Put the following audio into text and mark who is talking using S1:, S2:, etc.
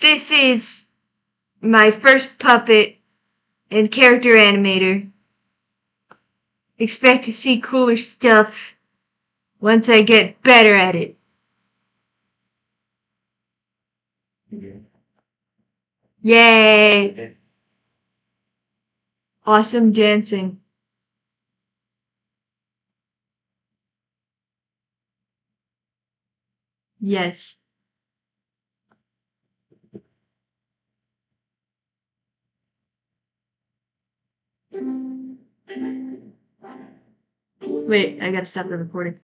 S1: This is my first puppet and character animator. Expect to see cooler stuff once I get better at it. Yay! Awesome dancing. Yes. Wait, I gotta stop the recording.